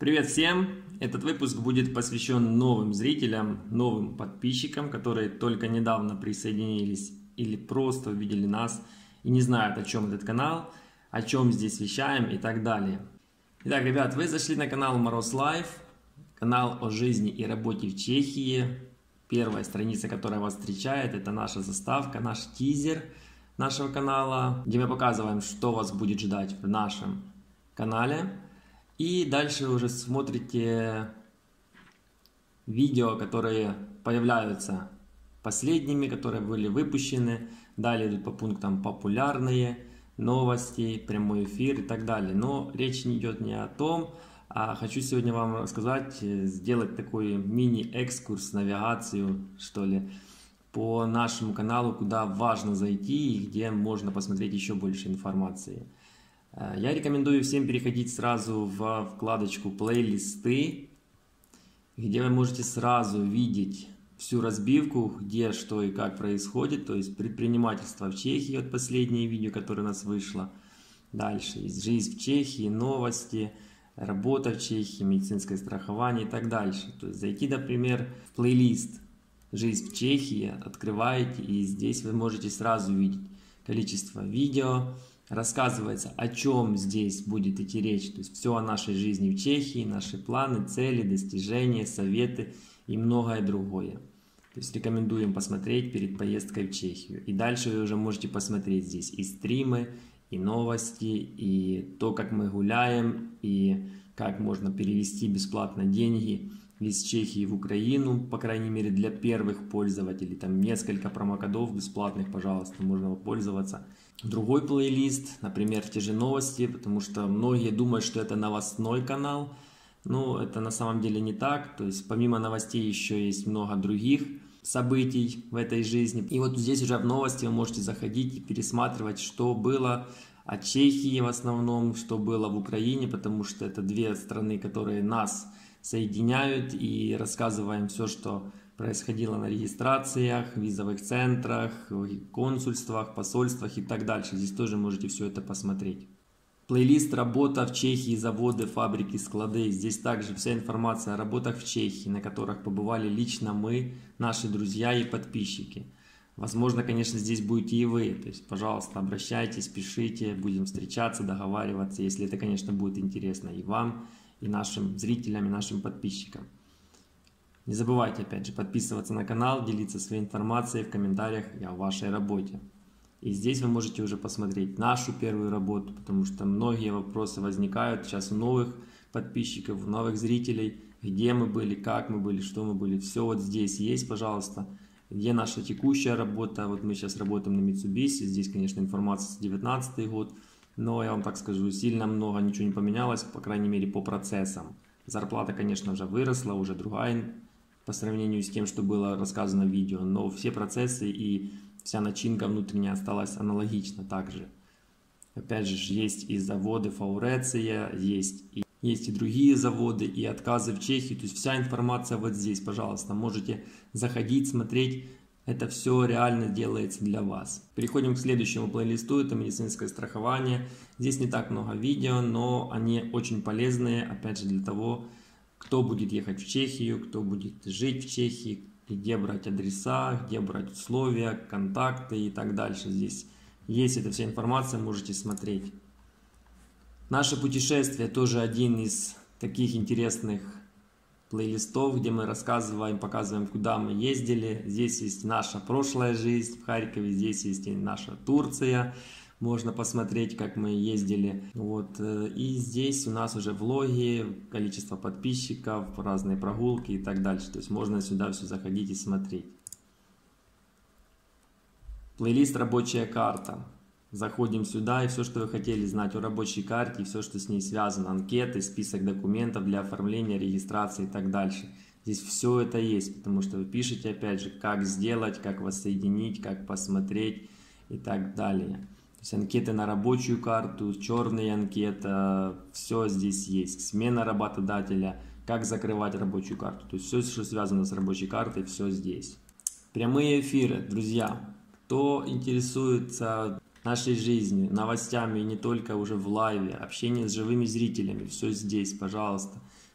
Привет всем! Этот выпуск будет посвящен новым зрителям, новым подписчикам, которые только недавно присоединились или просто увидели нас и не знают, о чем этот канал, о чем здесь вещаем и так далее. Итак, ребят, вы зашли на канал Мороз Лайф, канал о жизни и работе в Чехии. Первая страница, которая вас встречает, это наша заставка, наш тизер нашего канала, где мы показываем, что вас будет ждать в нашем канале. И дальше вы уже смотрите видео, которые появляются последними, которые были выпущены. Далее идут по пунктам популярные, новости, прямой эфир и так далее. Но речь не идет не о том, а хочу сегодня вам рассказать, сделать такой мини-экскурс, навигацию, что ли, по нашему каналу, куда важно зайти и где можно посмотреть еще больше информации. Я рекомендую всем переходить сразу в вкладочку «Плейлисты», где вы можете сразу видеть всю разбивку, где, что и как происходит, то есть предпринимательство в Чехии, вот последнее видео, которое у нас вышло. Дальше есть жизнь в Чехии, новости, работа в Чехии, медицинское страхование и так дальше. То есть зайти, например, в плейлист «Жизнь в Чехии», открываете, и здесь вы можете сразу видеть количество видео. Рассказывается, о чем здесь будет идти речь, то есть все о нашей жизни в Чехии, наши планы, цели, достижения, советы и многое другое. То есть рекомендуем посмотреть перед поездкой в Чехию. И дальше вы уже можете посмотреть здесь и стримы, и новости, и то, как мы гуляем, и как можно перевести бесплатно деньги из Чехии в Украину, по крайней мере для первых пользователей. Там несколько промокодов бесплатных, пожалуйста, можно пользоваться. Другой плейлист, например, те же новости, потому что многие думают, что это новостной канал. Но это на самом деле не так. То есть помимо новостей еще есть много других событий в этой жизни. И вот здесь уже в новости вы можете заходить и пересматривать, что было о Чехии в основном, что было в Украине, потому что это две страны, которые нас соединяют, и рассказываем все, что происходило на регистрациях, визовых центрах, консульствах, посольствах и так дальше. Здесь тоже можете все это посмотреть. Плейлист «Работа в Чехии, заводы, фабрики, склады». Здесь также вся информация о работах в Чехии, на которых побывали лично мы, наши друзья и подписчики. Возможно, конечно, здесь будете и вы. То есть, пожалуйста, обращайтесь, пишите, будем встречаться, договариваться, если это, конечно, будет интересно и вам, и нашим зрителям, и нашим подписчикам. Не забывайте, опять же, подписываться на канал, делиться своей информацией в комментариях о вашей работе. И здесь вы можете уже посмотреть нашу первую работу, потому что многие вопросы возникают сейчас у новых подписчиков, у новых зрителей, где мы были, как мы были, что мы были. Все вот здесь есть, пожалуйста. Где наша текущая работа. Вот мы сейчас работаем на Mitsubishi. Здесь, конечно, информация с 2019 год. Но я вам так скажу, сильно много ничего не поменялось, по крайней мере, по процессам. Зарплата, конечно, уже выросла, уже другая по сравнению с тем, что было рассказано в видео. Но все процессы и вся начинка внутренняя осталась аналогично также. Опять же, есть и заводы Фауреция, есть и другие заводы, и отказы в Чехии. То есть вся информация вот здесь, пожалуйста. Можете заходить, смотреть. Это все реально делается для вас. Переходим к следующему плейлисту. Это медицинское страхование. Здесь не так много видео, но они очень полезные. Опять же, для того, кто будет ехать в Чехию, кто будет жить в Чехии, где брать адреса, где брать условия, контакты и так дальше. Здесь есть эта вся информация, можете смотреть. Наше путешествие тоже один из таких интересных плейлистов, где мы рассказываем, показываем, куда мы ездили. Здесь есть наша прошлая жизнь в Харькове, здесь есть и наша Турция. Можно посмотреть, как мы ездили. Вот. И здесь у нас уже влоги, количество подписчиков, разные прогулки и так дальше. То есть можно сюда все заходить и смотреть. Плейлист «Рабочая карта». Заходим сюда, и все, что вы хотели знать о рабочей карте, все, что с ней связано, анкеты, список документов для оформления, регистрации и так дальше. Здесь все это есть, потому что вы пишете, опять же, как сделать, как воссоединить, как посмотреть и так далее. То есть анкеты на рабочую карту, черная анкета, все здесь есть. Смена работодателя, как закрывать рабочую карту. То есть все, что связано с рабочей картой, все здесь. Прямые эфиры, друзья. Кто интересуется нашей жизнью, новостями, и не только уже в лайве, общение с живыми зрителями, все здесь, пожалуйста.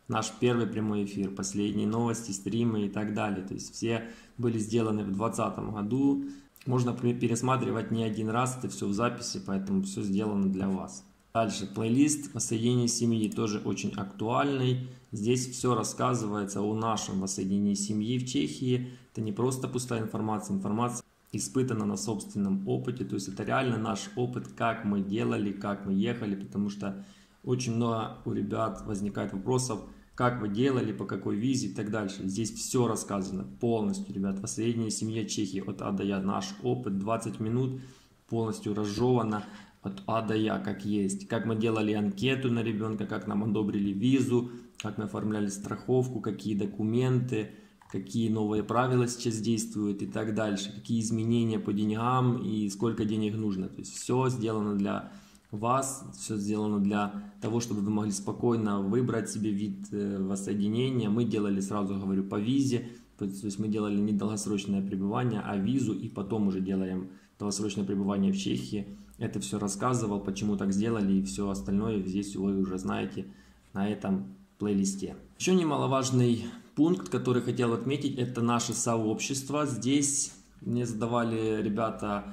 наш первый прямой эфир, последние новости, стримы и так далее. То есть все были сделаны в 2020 году. Можно пересматривать не один раз, это все в записи, поэтому все сделано для вас. Дальше плейлист «Воссоединение семьи» тоже очень актуальный. Здесь все рассказывается о нашем воссоединении семьи в Чехии. Это не просто пустая информация, информация испытана на собственном опыте. То есть это реально наш опыт, как мы делали, как мы ехали, потому что очень много у ребят возникает вопросов, как вы делали, по какой визе и так дальше. Здесь все рассказано полностью, ребят. Воссоединение семьи Чехии от А до Я. Наш опыт 20 минут полностью разжевано от А до Я, как есть. Как мы делали анкету на ребенка, как нам одобрили визу, как мы оформляли страховку, какие документы, какие новые правила сейчас действуют и так дальше. Какие изменения по деньгам и сколько денег нужно. То есть все сделано для вас, все сделано для того, чтобы вы могли спокойно выбрать себе вид воссоединения. Мы делали, сразу говорю, по визе, то есть мы делали не долгосрочное пребывание, а визу, и потом уже делаем долгосрочное пребывание в Чехии. Это все рассказывал, почему так сделали, и все остальное здесь вы уже знаете на этом плейлисте. Еще немаловажный пункт, который хотел отметить, это наше сообщество. Здесь мне задавали ребята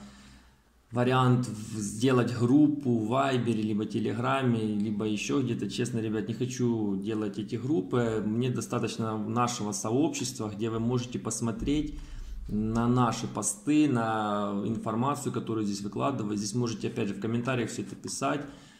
вариант сделать группу в Вайбере, либо Телеграме, либо еще где-то. Честно, ребят, не хочу делать эти группы. Мне достаточно нашего сообщества, где вы можете посмотреть на наши посты, на информацию, которую здесь выкладываю. Здесь можете, опять же, в комментариях все это писать.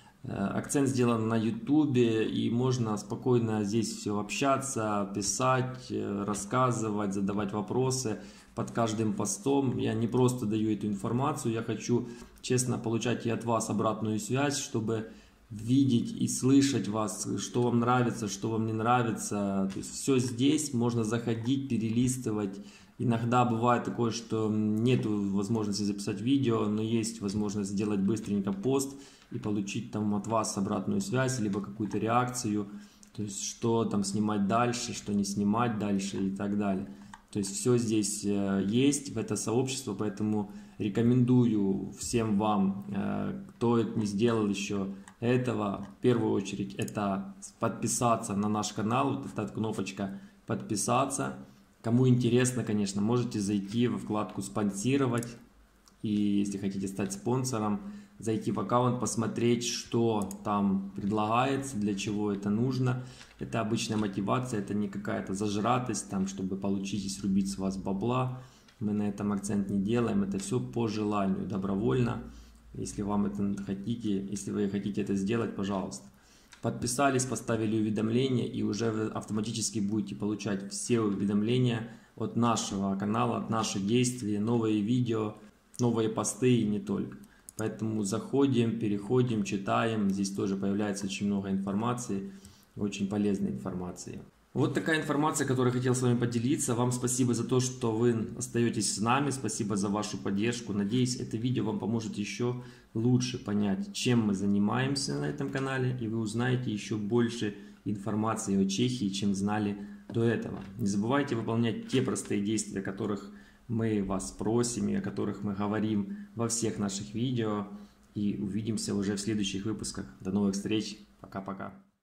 Акцент сделан на YouTube, и можно спокойно здесь все общаться, писать, рассказывать, задавать вопросы под каждым постом. Я не просто даю эту информацию, я хочу честно получать и от вас обратную связь, чтобы видеть и слышать вас, что вам нравится, что вам не нравится. То есть все здесь, можно заходить, перелистывать. Иногда бывает такое, что нет возможности записать видео, но есть возможность сделать быстренько пост и получить там от вас обратную связь, либо какую-то реакцию, то есть что там снимать дальше, что не снимать дальше и так далее. То есть все здесь есть в это сообщество, поэтому рекомендую всем вам, кто не сделал еще этого, в первую очередь это подписаться на наш канал, вот эта кнопочка подписаться. Кому интересно, конечно, можете зайти во вкладку «Спонсировать», и если хотите стать спонсором, зайти в аккаунт, посмотреть, что там предлагается, для чего это нужно. Это обычная мотивация, это не какая-то зажратость, там, чтобы получить и срубить с вас бабла. Мы на этом акцент не делаем, это все по желанию, добровольно. Если вам это хотите, если вы хотите это сделать, пожалуйста. Подписались, поставили уведомления, и уже вы автоматически будете получать все уведомления от нашего канала, от наших действий, новые видео, новые посты и не только. Поэтому заходим, переходим, читаем. Здесь тоже появляется очень много информации, очень полезной информации. Вот такая информация, которую я хотел с вами поделиться. Вам спасибо за то, что вы остаетесь с нами. Спасибо за вашу поддержку. Надеюсь, это видео вам поможет еще лучше понять, чем мы занимаемся на этом канале. И вы узнаете еще больше информации о Чехии, чем знали до этого. Не забывайте выполнять те простые действия, о которых мы вас просим и о которых мы говорим во всех наших видео. И увидимся уже в следующих выпусках. До новых встреч. Пока-пока.